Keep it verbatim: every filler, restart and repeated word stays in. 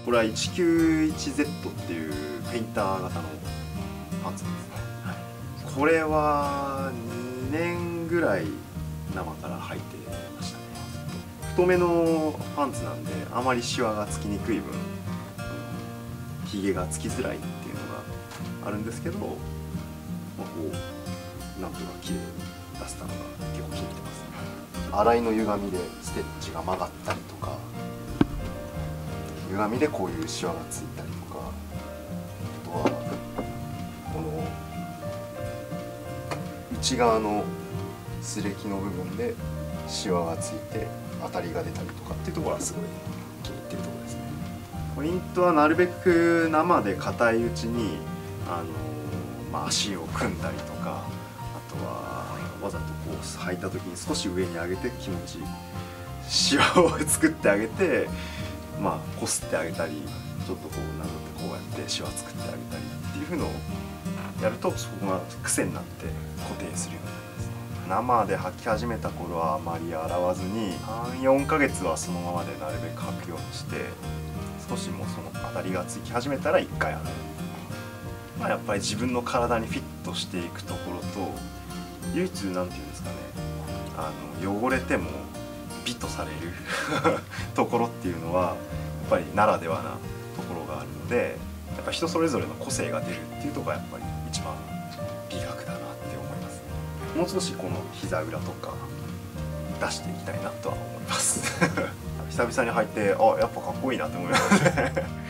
これは いちきゅういちゼット っていうペインター型のパンツですね、はい、これはにねんぐらい生から履いてましたね。太めのパンツなんであまりシワがつきにくい分ひげがつきづらいっていうのがあるんですけど、まあ、こうなんとか綺麗に出せたのが結構気に入ってますね。洗いの歪みでステッチが曲がったりとか、歪みでこういうシワがついたりとか、あとはこの内側の擦れ木の部分でシワがついて当たりが出たりとかっていうところはすごい気に入ってるところですね。ポイントはなるべく生で硬いうちにあの、まあ、足を組んだりとか、あとはわざとこう履いた時に少し上に上げて気持ちいいシワを作ってあげて、まあこすってあげたり、ちょっとこうなぞってこうやってシワ作ってあげたりっていうのをやると、そこが癖になって固定するようになります。生で履き始めた頃はあまり洗わずにさん、よんかげつはそのままでなるべく履くようにして、少しもうその当たりがつき始めたらいっかい洗う。まあ、やっぱり自分の体にフィットしていくところと、唯一なんていうんですかね、あの汚れても美とされるところっていうのはやっぱりならではなところがあるので、やっぱ人それぞれの個性が出るっていうところがやっぱり一番美学だなって思いますね。もう少しこの膝裏とか出していきたいなとは思います久々に履いて、あ、やっぱかっこいいなって思いますね